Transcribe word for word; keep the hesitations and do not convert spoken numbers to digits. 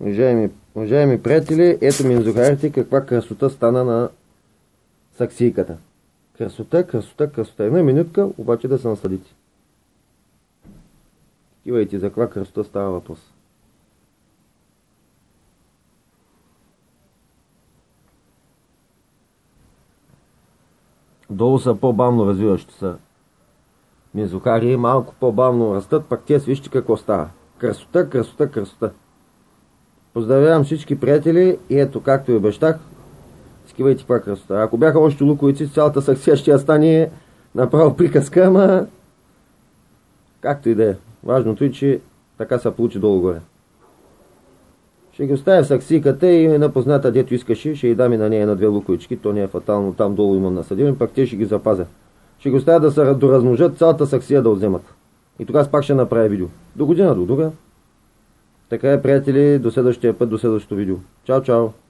Уважаеми, уважаеми приятели, ето ми изухарите каква красота стана на саксийката. Красота, красота, красота. Една минутка, обаче да се насладите. Кивайте за каква красота става въпрос. Долу са по-бавно развиващи са мизухари, малко по-бавно растат, пак те вижте какво става. Красота, красота, красота. Поздравявам всички приятели и ето, както и обещах, скивайте каква красота. Ако бяха още луковици, цялата саксия ще стане направо приказка, ама както и да е. Важното е, че така се получи долу-горе. Ще ги оставя в саксийката и на позната, дето искаше, ще й дам и на нея на две луковички, то не е фатално, там долу имам насъдени, пак те ще ги запазя. Ще ги оставя да се доразмножат, цялата саксия да вземат. И тогава пак ще направя видео. До година, до друга. Така е, приятели, до следващия път, до следващото видео. Чао, чао!